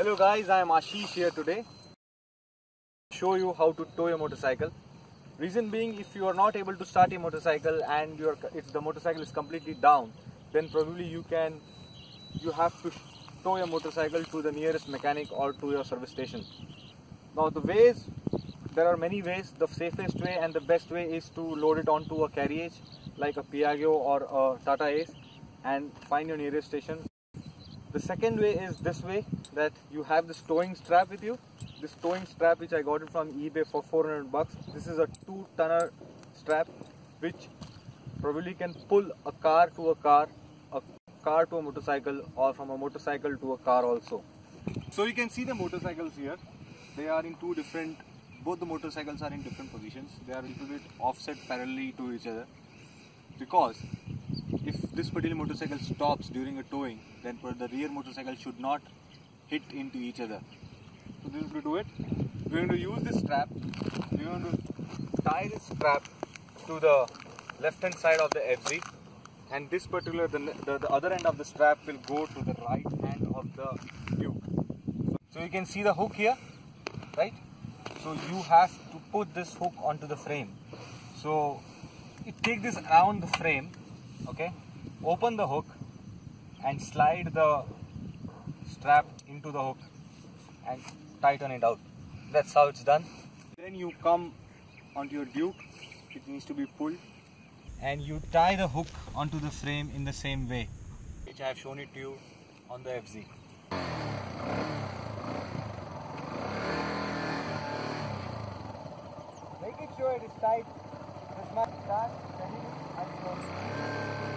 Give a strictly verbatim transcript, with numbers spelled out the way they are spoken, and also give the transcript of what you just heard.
Hello guys, I am Ashish here today to show you how to tow a motorcycle. Reason being, if you are not able to start a motorcycle and your if the motorcycle is completely down, then probably you can you have to tow a motorcycle to the nearest mechanic or to your service station. Now the ways, there are many ways. The safest way and the best way is to load it onto a carriage like a Piaggio or a Tata Ace and find your nearest station. The second way is this way, that you have this towing strap with you. This towing strap, which I got it from eBay for four hundred bucks. This is a two tonner strap which probably can pull a car to a car, a car to a motorcycle, or from a motorcycle to a car also. So you can see the motorcycles here. They are in two different, both the motorcycles are in different positions. They are a little bit offset parallelly to each other, because if this particular motorcycle stops during a towing, then the rear motorcycle should not hit into each other. So this is to do it. We're going to use this strap. We're going to tie this strap to the left hand side of the F Z, and this particular, the, the, the other end of the strap will go to the right hand of the Duke. So, so you can see the hook here, right? So you have to put this hook onto the frame. So you take this around the frame, okay? Open the hook and slide the strap into the hook and tighten it out. That's how it's done. Then you come onto your Duke. It needs to be pulled, and you tie the hook onto the frame in the same way which I have shown it to you on the F Z. Make it sure it is tight. This much start, steady and close.